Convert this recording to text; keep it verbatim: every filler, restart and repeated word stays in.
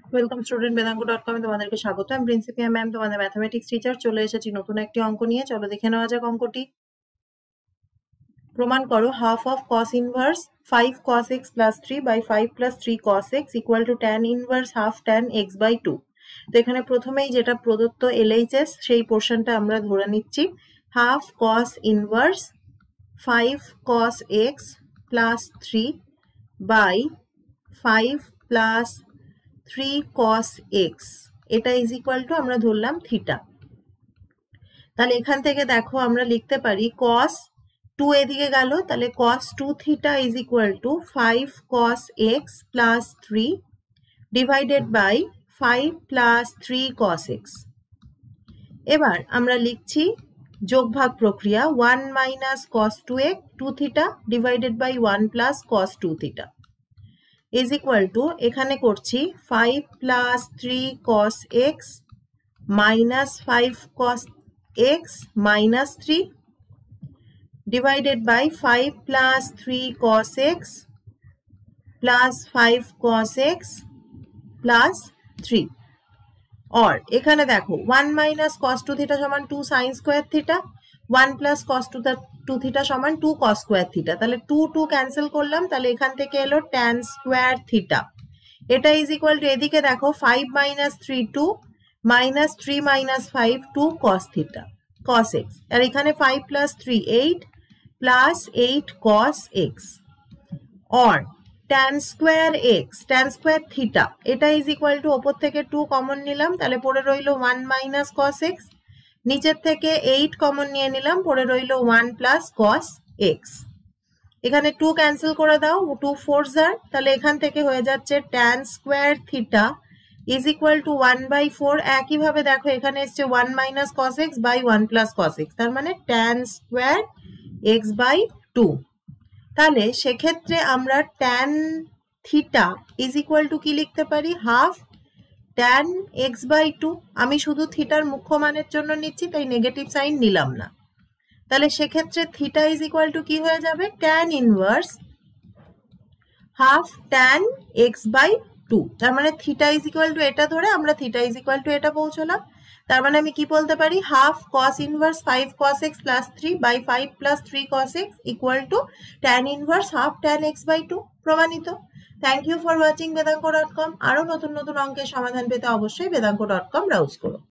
Welcome student Vedang dot com এ তোমাদেরকে স্বাগত। আমি প্রিন্সিপিয়া ম্যাম, তোমাদের ম্যাথমেটিক্স টিচার। চলে এসেছি নতুন একটি অঙ্ক নিয়ে। চলো দেখে নেওয়া যাক অঙ্কটি। প্রমাণ করো half of cos inverse five cos x plus three by five plus three cos x equal to tan inverse half tan x by two. তো এখানে প্রথমেই যেটা প্রদত্ত এলএইচএস সেই পোর্শনটা আমরা ধরে নিচ্ছি। Half cos inverse five cos x plus three by five plus three cos x, এটা ইজ ইকুয়াল টু আমরা ধরলাম থিটা। তাহলে এখান থেকে দেখো আমরা লিখতে পারি কস টু এদিকে গেল, তাহলে cos two theta is equal to five cos x plus three divided by five plus three cos x. এবার আমরা লিখছি যোগভাগ প্রক্রিয়া, one minus cos two x two theta divided by one plus cos two theta is equal to এখানে করছি five plus three cos x minus five cos x minus three divided by five plus three cos x plus five cos x plus three. और এখানে দেখো one minus cos two theta সমান two sine square theta, one plus cos two two theta সমান two cos square theta. তাহলে two two cancel করলাম, তাহলে এখান থেকে এলো ট্যান স্কোয়ার থিটা। এটা ইজ ইকুয়াল টু এদিকে দেখো five minus three two minus three minus five two cos theta cos x, আর এখানে five plus three eight plus eight cos x. और tan square x tan square theta এটা is equal to ওপর থেকে two common নিলাম, তাহলে পড়ে রইল ওয়ান মাইনাস কস এক্স, নিচের থেকে এইট কমন নিয়ে নিলাম, পড়ে রইল ওয়ান প্লাস কস এক্স। এখানে টু ক্যান্সেল করে দাও, টু ফোর জার, তাহলে এখান থেকে হয়ে যাচ্ছে tan square theta is equal to one by four. একইভাবে দেখো এখানে এসছে one minus cos x by one plus cos x, তার মানে tan square x by two. তাহলে সেক্ষেত্রে আমরা tan theta is equal to কি লিখতে পারি, half tan x by two. আমি শুধু থিটার মুখ্য মানের জন্য নিচ্ছি, তাই নেগেটিভ সাইন নিলাম না। তাহলে সেক্ষেত্রে থিটা ইজ ইকুয়াল টু কি হয়ে যাবে, tan inverse half tan x by two. তার মানে থিটা ইজ ইকুয়াল টু এটা ধরে আমরা থিটা ইজ ইকুয়াল টু এটা পৌঁছলাম। তার মানে আমি কি বলতে পারি, half cos inverse five cos x plus three by five plus three cos x equal to tan inverse half tan x by two. প্রমাণিত। Thank you for watching Vedang dot com. আরো নতুন নতুন অঙ্কের সমাধান পেতে অবশ্যই বেদাঙ্গ ডট কম ব্রাউজ করো।